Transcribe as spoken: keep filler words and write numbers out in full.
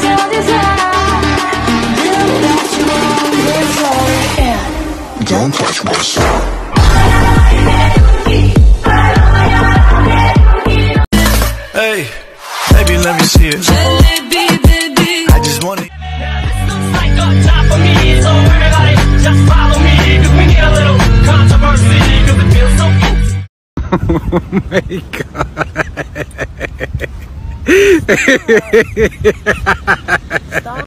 your desire. Do what you want, it's all yeah. Don't touch my soul. Hey, baby, let me see it. Baby, baby, I just want it. Looks like a job for me, so everybody just follow me, cause we need a little controversy, cause it feels so empty. Oh my god.